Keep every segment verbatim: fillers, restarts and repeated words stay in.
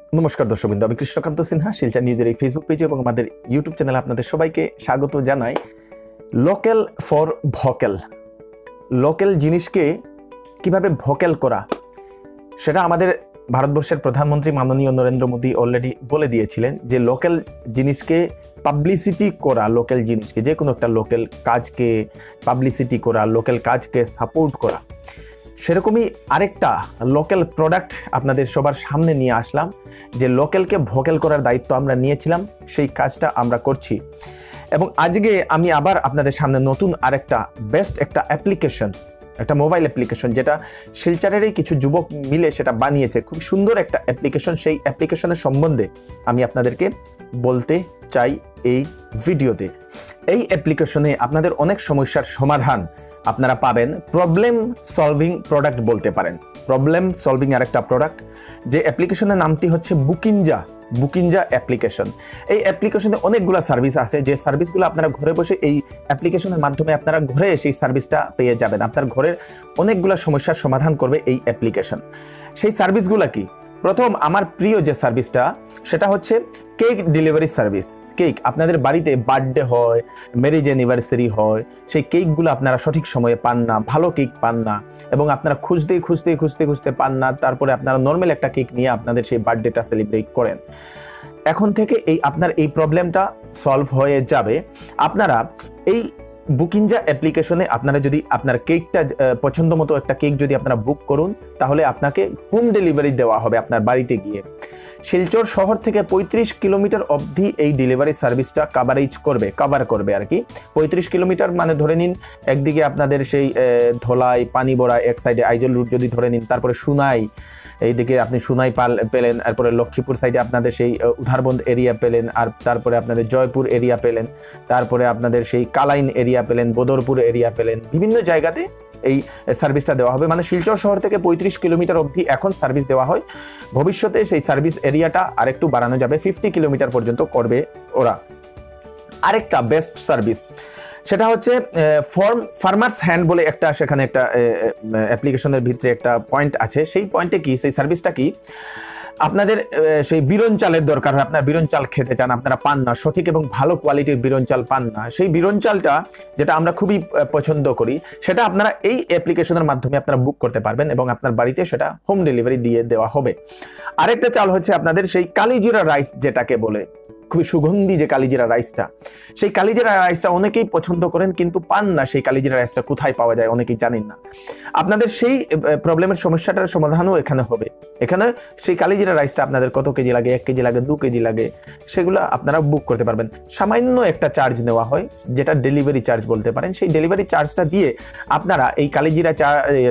নমস্কার দর্শকবৃন্দ, আমি কৃষ্ণকান্ত সিনহা শিলচর নিউজের এই ফেসবুক পেজে এবং আমাদের ইউটিউব চ্যানেলে আপনাদের সবাইকে স্বাগত জানাই। লোকাল ফর ভোকাল, লোকাল জিনিসকে কিভাবে ভোকাল করা সেটা আমাদের ভারতবর্ষের প্রধানমন্ত্রী মাননীয় নরেন্দ্র মোদী অলরেডি বলে দিয়েছিলেন যে লোকাল জিনিসকে পাবলিসিটি করা, লোকাল জিনিসকে যে কোনো একটা লোকাল কাজকে পাবলিসিটি করা, লোকাল কাজকে সাপোর্ট করা। সেরকমই আরেকটা লোকাল প্রোডাক্ট আপনাদের সবার সামনে নিয়ে আসলাম, যে লোকালকে ভোকাল করার দায়িত্ব আমরা নিয়েছিলাম, সেই কাজটা আমরা করছি। এবং আজকে আমি আবার আপনাদের সামনে নতুন আরেকটা বেস্ট একটা অ্যাপ্লিকেশন, একটা মোবাইল অ্যাপ্লিকেশন, যেটা শিলচরেরই কিছু যুবক মিলে সেটা বানিয়েছে। খুব সুন্দর একটা অ্যাপ্লিকেশন। সেই অ্যাপ্লিকেশনের সম্বন্ধে আমি আপনাদেরকে বলতে চাই এই ভিডিওতে। এই অ্যাপ্লিকেশনে আপনাদের অনেক সমস্যার সমাধান আপনারা পাবেন। প্রবলেম সলভিং প্রোডাক্ট বলতে পারেন, প্রবলেম সলভিং আর একটা প্রোডাক্ট। যে অ্যাপ্লিকেশনের নামটি হচ্ছে বুকিনজা, বুকিনজা অ্যাপ্লিকেশন। এই অ্যাপ্লিকেশনে অনেকগুলো সার্ভিস আছে, যে সার্ভিসগুলো আপনারা ঘরে বসে এই অ্যাপ্লিকেশনের মাধ্যমে আপনারা ঘরে সেই সার্ভিসটা পেয়ে যাবেন। আপনার ঘরের অনেকগুলো সমস্যার সমাধান করবে এই অ্যাপ্লিকেশন। সেই সার্ভিসগুলো কি? প্রথম, আমার প্রিয় যে সার্ভিসটা সেটা হচ্ছে কেক ডেলিভারি সার্ভিস। কেক আপনাদের বাড়িতে বার্থডে হয়, ম্যারেজ অ্যানিভার্সারি হয়, সেই কেকগুলো আপনারা সঠিক সময়ে পান না, ভালো কেক পান না, এবং আপনারা খুঁজতে খুঁজতে খুঁজতে খুঁজতে পান না। তারপরে আপনারা নর্মাল একটা কেক নিয়ে আপনাদের সেই বার্থডেটা সেলিব্রেট করেন। এখন থেকে এই আপনার এই প্রবলেমটা সলভ হয়ে যাবে। আপনারা এই বুকিনজা অ্যাপ্লিকেশনে আপনারা যদি আপনার কেকটা পছন্দ মতো একটা কেক যদি আপনারা বুক করুন, তাহলে আপনাকে হোম ডেলিভারি দেওয়া হবে আপনার বাড়িতে গিয়ে। শিলচর শহর থেকে পঁয়ত্রিশ কিলোমিটার অবধি এই ডেলিভারি সার্ভিসটা কাভারেজ করবে, কভার করবে আর কি। পঁয়ত্রিশ কিলোমিটার মানে ধরে নিন একদিকে আপনাদের সেই ধলাই পানিবড়া, এক সাইডে আইজল রুট যদি ধরে নিন, তারপরে সুনাই, এইদিকে আপনি সুনাই পাল পেলেন, তারপরে লক্ষ্মীপুর সাইডে আপনাদের সেই উধারবন্দ এরিয়া পেলেন, আর তারপরে আপনাদের জয়পুর এরিয়া পেলেন, তারপরে আপনাদের সেই কালাইন এরিয়া পেলেন, বদরপুর এরিয়া পেলেন। বিভিন্ন জায়গাতে এই সার্ভিসটা দেওয়া হবে। মানে শিলচর শহর থেকে পঁয়ত্রিশ কিলোমিটার অবধি এখন সার্ভিস দেওয়া হয়। ভবিষ্যতে সেই সার্ভিস এরিয়াটা আরেকটু বাড়ানো যাবে, ফিফটি কিলোমিটার পর্যন্ত করবে ওরা। আরেকটা বেস্ট সার্ভিস সেটা হচ্ছে ফর্ম ফার্মার্স হ্যান্ড বলে একটা, সেখানে একটা অ্যাপ্লিকেশনের ভিতরে একটা পয়েন্ট আছে। সেই পয়েন্টে কি, সেই সার্ভিসটা কি, আপনাদের সেই বিরন চালের দরকার হয়, আপনার বিরন চাল খেতে চান, আপনারা পান না, সঠিক এবং ভালো কোয়ালিটির বিরন চাল পান না, সেই বিরন চালটা যেটা আমরা খুবই পছন্দ করি, সেটা আপনারা এই অ্যাপ্লিকেশনের মাধ্যমে আপনারা বুক করতে পারবেন এবং আপনার বাড়িতে সেটা হোম ডেলিভারি দিয়ে দেওয়া হবে। আরেকটা চাল হচ্ছে আপনাদের সেই কালিজিরা রাইস, যেটাকে বলে খুবই সুগন্ধি যে কালিজিরা রাইসটা, সেই কালিজিরা রাইসটা অনেকেই পছন্দ করেন কিন্তু পান না। সেই কালিজিরা রাইসটা কোথায় পাওয়া যায় অনেকেই জানেন না। আপনাদের সেই প্রবলেমের সমস্যাটার সমাধানও এখানে হবে। এখানে সেই কালিজিরা রাইসটা আপনাদের কত কেজি লাগে, এক কেজি লাগে, দু কেজি লাগে, সেগুলো আপনারা বুক করতে পারবেন। সামান্য একটা চার্জ নেওয়া হয়, যেটা ডেলিভারি চার্জ বলতে পারেন। সেই ডেলিভারি চার্জটা দিয়ে আপনারা এই কালিজিরা চা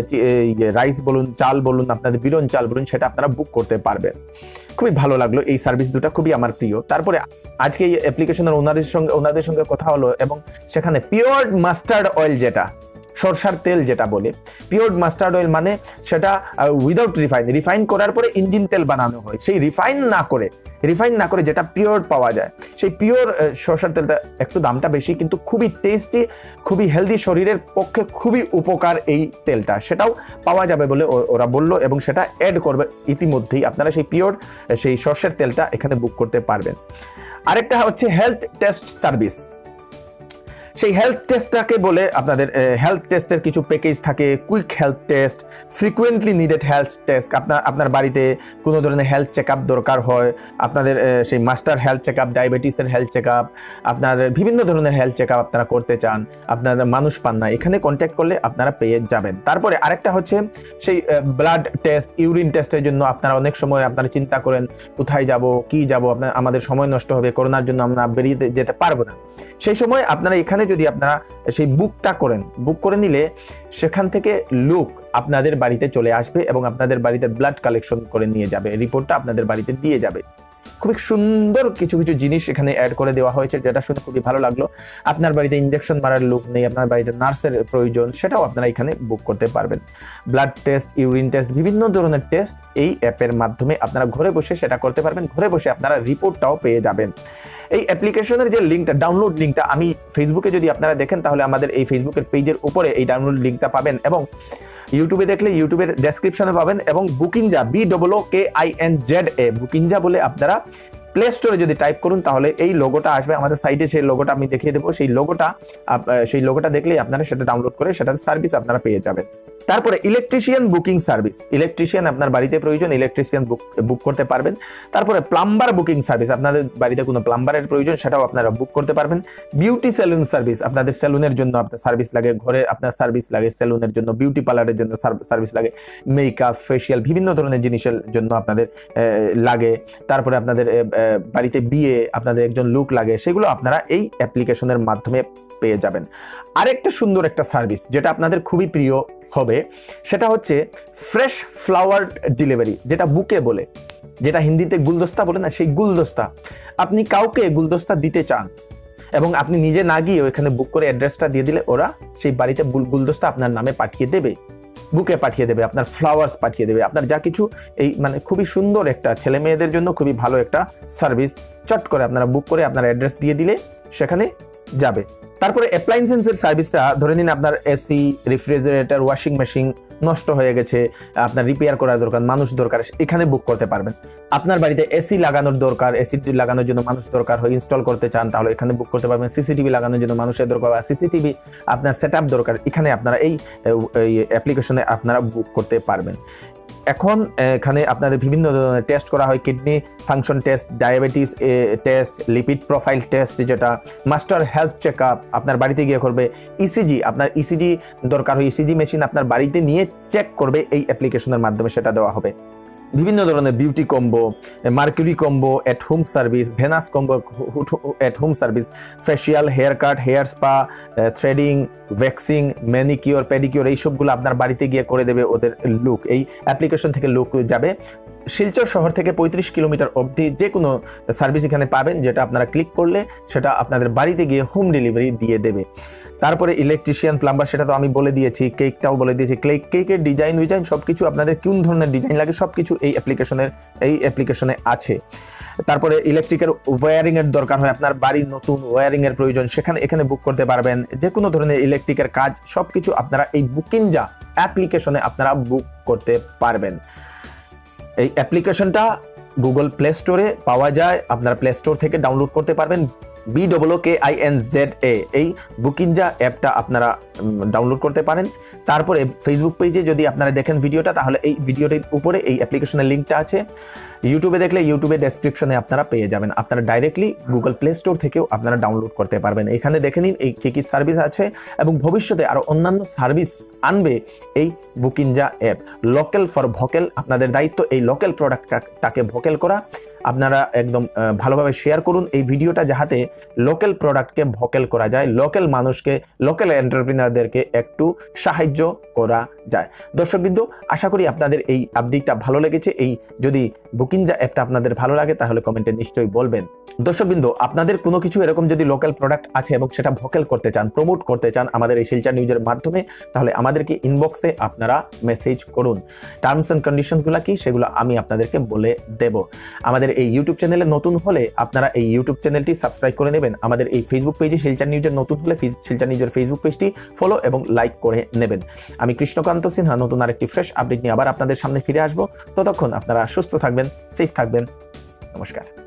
রাইস বলুন, চাল বলুন, আপনাদের বিরন চাল বলুন, সেটা আপনারা বুক করতে পারবেন। খুবই ভালো লাগলো এই সার্ভিস দুটা, খুবই আমার প্রিয়। তারপরে আজকে এই অ্যাপ্লিকেশনের ওনাদের সঙ্গে ওনাদের সঙ্গে কথা হলো, এবং সেখানে পিওর মাস্টার্ড অয়েল, যেটা সরষার তেল যেটা বলে, পিওর মাস্টার্ড অয়েল মানে সেটা উইদাউট রিফাইন, রিফাইন করার পরে ইঞ্জিন তেল বানানো হয়, সেই রিফাইন না করে রিফাইন না করে যেটা পিওর পাওয়া যায়, সেই পিওর সরষার তেলটা একটু দামটা বেশি, কিন্তু খুবই টেস্টি, খুবই হেলদি, শরীরের পক্ষে খুবই উপকার এই তেলটা, সেটাও পাওয়া যাবে বলে ওরা বলল, এবং সেটা অ্যাড করবে ইতিমধ্যেই। আপনারা সেই পিওর সেই সরষের তেলটা এখানে বুক করতে পারবেন। আরেকটা হচ্ছে হেলথ টেস্ট সার্ভিস। সেই হেলথ টেস্টটাকে বলে আপনাদের হেলথ টেস্টের কিছু প্যাকেজ থাকে, quick health test, frequently needed health test. আপনার আপনার বাড়িতে কোনো ধরনের হেলথ চেক আপ দরকার হয়, আপনাদের সেই মাস্টার হেলথ চেক আপ, ডায়াবেটিসের হেলথ চেক আপ, আপনার বিভিন্ন ধরনের হেলথ চেক আপ আপনারা করতে চান, আপনারা মানুষ পান না, এখানে কন্ট্যাক্ট করলে আপনারা পেয়ে যাবেন। তারপরে আরেকটা হচ্ছে সেই ব্লাড টেস্ট, ইউরিন টেস্টের জন্য আপনারা অনেক সময় আপনারা চিন্তা করেন কোথায় যাব, কি যাব, আপনার আমাদের সময় নষ্ট হবে, করোনার জন্য আমরা বেরিয়ে যেতে পারবো না। সেই সময় আপনারা এখানে যদি আপনারা সেই বুকটা করেন, বুক করে নিলে সেখান থেকে লোক আপনাদের বাড়িতে চলে আসবে এবং আপনাদের বাড়িতে ব্লাড কালেকশন করে নিয়ে যাবে, রিপোর্টটা আপনাদের বাড়িতে দিয়ে যাবে। খুবই সুন্দর কিছু কিছু জিনিস এখানে অ্যাড করে দেওয়া হয়েছে, যেটা শুনে খুবই ভালো লাগলো। আপনার বাড়িতে ইনজেকশন মারার লোক নেই, আপনার বাড়িতে নার্সের প্রয়োজন, সেটাও আপনারা এখানে বুক করতে পারবেন। ব্লাড টেস্ট, ইউরিন টেস্ট, বিভিন্ন ধরনের টেস্ট এই অ্যাপের মাধ্যমে আপনারা ঘরে বসে সেটা করতে পারবেন। ঘরে বসে আপনারা রিপোর্টটাও পেয়ে যাবেন। এই অ্যাপ্লিকেশনের যে লিঙ্কটা, ডাউনলোড লিঙ্কটা, আমি ফেসবুকে যদি আপনারা দেখেন তাহলে আমাদের এই ফেসবুকের পেজের উপরে এই ডাউনলোড লিঙ্কটা পাবেন, এবং ইউটিউবে দেখলে ইউটিউবের ডেসক্রিপশনে পাবেন, এবং Bookinza B double O K I N Z A Bookinza বলে আপনারা প্লে স্টোরে যদি টাইপ করুন তাহলে এই লোগোটা আসবে আমাদের সাইটে। সেই লোগোটা আমি দেখিয়ে দেবো, সেই লোগোটা সেই লোগোটা দেখলেই আপনারা সেটা ডাউনলোড করে সেটার সার্ভিস আপনারা পেয়ে যাবেন। তারপরে ইলেকট্রিশিয়ান বুকিং সার্ভিস, ইলেকট্রিশিয়ান আপনার বাড়িতে প্রয়োজন, ইলেকট্রিশিয়ান বুক বুক করতে পারবেন। তারপরে প্লাম্বার বুকিং সার্ভিস, আপনাদের বাড়িতে কোনো প্লাম্বারের প্রয়োজন সেটাও আপনারা বুক করতে পারবেন। বিউটি সেলুন সার্ভিস, আপনাদের সেলুনের জন্য আপনার সার্ভিস লাগে, ঘরে আপনার সার্ভিস লাগে সেলুনের জন্য, বিউটি পার্লারের জন্য সার্ভিস লাগে, মেকআপ, ফেসিয়াল, বিভিন্ন ধরনের জিনিসের জন্য আপনাদের লাগে। তারপরে আপনাদের বাড়িতে বিয়ে, আপনাদের একজন লুক লাগে, সেগুলো আপনারা এই অ্যাপ্লিকেশনের মাধ্যমে পেয়ে যাবেন। আরেকটা সুন্দর একটা সার্ভিস যেটা আপনাদের খুবই প্রিয় হবে, সেটা হচ্ছে ফ্রেশ ফ্লাওয়ার ডেলিভারি, যেটা বুকে বলে, যেটা হিন্দিতে গুলদস্তা বলে না, সেই গুলদস্তা। আপনি কাউকে গুলদস্তা দিতে চান এবং আপনি নিজে না গিয়ে ওইখানে বুক করে অ্যাড্রেসটা দিয়ে দিলে ওরা সেই বাড়িতে গুলদস্তা আপনার নামে পাঠিয়ে দেবে, বুকে পাঠিয়ে দেবে, আপনার ফ্লাওয়ার্স পাঠিয়ে দেবে, আপনার যা কিছু। এই মানে খুবই সুন্দর একটা, ছেলে মেয়েদের জন্য খুবই ভালো একটা সার্ভিস। চট করে আপনারা বুক করে আপনার অ্যাড্রেস দিয়ে দিলে সেখানে যাবে। তারপরে অ্যাপ্লায়েন্সের সার্ভিসটা, ধরে নিন আপনার এসি, রেফ্রিজারেটর, ওয়াশিং মেশিন নষ্ট হয়ে গেছে, আপনার রিপেয়ার করার দরকার, মানুষ দরকার, এখানে বুক করতে পারবেন। আপনার বাড়িতে এসি লাগানোর দরকার, এসি লাগানোর জন্য মানুষ দরকার হয়, ইনস্টল করতে চান, তাহলে এখানে বুক করতে পারবেন। সিসিটিভি লাগানোর জন্য মানুষের দরকার, বা সিসিটিভি আপনার সেট আপ দরকার, এখানে আপনারা এই অ্যাপ্লিকেশনে আপনারা বুক করতে পারবেন। এখন এখানে আপনাদের বিভিন্ন ধরনের টেস্ট করা হয়, kidney function test, diabetes test, lipid profile test, যেটা মাস্টার হেলথ চেক আপ আপনার বাড়িতে গিয়ে করবে। ইসিজি, আপনার ইসিজি দরকার হয়, ইসিজি মেশিন আপনার বাড়িতে নিয়ে চেক করবে, এই অ্যাপ্লিকেশনের মাধ্যমে সেটা দেওয়া হবে। বিভিন্ন ধরনের beauty combo, Mercury combo, at home service, Venus combo, at home service, facial, hair cut, hair spa, threading, waxing, manicure, pedicure, এইসবগুলো আপনার বাড়িতে গিয়ে করে দেবে ওদের লুক। এই অ্যাপ্লিকেশন থেকে লুক যাবে। শিলচর শহর থেকে পঁয়ত্রিশ কিলোমিটার অবধি যে কোনো সার্ভিস এখানে পাবেন, যেটা আপনারা ক্লিক করলে সেটা আপনাদের বাড়িতে গিয়ে হোম ডেলিভারি দিয়ে দেবে। তারপরে ইলেকট্রিশিয়ান, প্লাম্বার, সেটা তো আমি বলে দিয়েছি, কেকটাও বলে দিয়েছি। কেক কেকের ডিজাইন উইজাইন সব কিছু, আপনাদের কোন ধরনের ডিজাইন লাগে সব কিছু এই অ্যাপ্লিকেশনের এই অ্যাপ্লিকেশনে আছে। তারপরে ইলেকট্রিকের ওয়্যারিংয়ের দরকার হয়, আপনার বাড়ির নতুন ওয়্যারিংয়ের প্রয়োজন, সেখানে এখানে বুক করতে পারবেন। যে কোনো ধরনের ইলেকট্রিকের কাজ সব কিছু আপনারা এই বুকিনজা অ্যাপ্লিকেশনে আপনারা বুক করতে পারবেন। এই অ্যাপ্লিকেশনটা গুগল প্লে স্টোরে পাওয়া যায়, আপনারা প্লে স্টোর থেকে ডাউনলোড করতে পারবেন। B double O K I N Z A এই বুকিনজা অ্যাপটা আপনারা ডাউনলোড করতে পারেন। তারপরে ফেসবুক পেজে যদি আপনারা দেখেন ভিডিওটা, তাহলে এই ভিডিওটির উপরে এই অ্যাপ্লিকেশনের লিঙ্কটা আছে। ইউটিউবে দেখলে ইউটিউবে ডেসক্রিপশনে আপনারা পেয়ে যাবেন। আপনারা ডাইরেক্টলি গুগল প্লে স্টোর থেকেও আপনারা ডাউনলোড করতে পারবেন। এখানে দেখে নিন এই কী কী সার্ভিস আছে, এবং ভবিষ্যতে আরও অন্যান্য সার্ভিস আনবে এই Bookinza app. Local for vocal, আপনাদের দায়িত্ব এই লোকাল প্রোডাক্টটাকে ভোকাল করা। আপনারা একদম ভালোভাবে শেয়ার করুন এই ভিডিওটা, যাহাতে লোকাল প্রোডাক্টকে ভোকাল করা যায়, লোকাল মানুষকে, লোকাল এন্টারপ্রেনারদেরকে একটু সাহায্য করা যায়। দর্শকবৃন্দ, আশা করি আপনাদের এই আপডেটটা ভালো লেগেছে। এই যদি বুকিনজা অ্যাপটা আপনাদের ভালো লাগে তাহলে কমেন্টে নিশ্চয়ই বলবেন। দর্শকবৃন্দ, আপনাদের কোনো কিছু এরকম যদি লোকাল প্রোডাক্ট আছে এবং সেটা ভোকাল করতে চান, প্রমোট করতে চান আমাদের এই শিলচর নিউজের মাধ্যমে, তাহলে আমাদেরকে ইনবক্সে আপনারা মেসেজ করুন। টার্মস অ্যান্ড কন্ডিশনসগুলো কি সেগুলো আমি আপনাদেরকে বলে দেব। আমাদের এই ইউটিউব চ্যানেলে নতুন হলে আপনারা এই ইউটিউব চ্যানেলটি সাবস্ক্রাইব করে নেবেন। আমাদের এই ফেসবুক পেজে শিলচর নিউজের নতুন হলে শিলচর নিউজের ফেসবুক পেজটি ফলো এবং লাইক করে নেবেন। আমি কৃষ্ণকান্ত সিনহা নতুন আরেকটি ফ্রেশ আপডেট নিয়ে আবার আপনাদের সামনে ফিরে আসবো। ততক্ষণ আপনারা সুস্থ থাকবেন, সেফ থাকবেন। নমস্কার।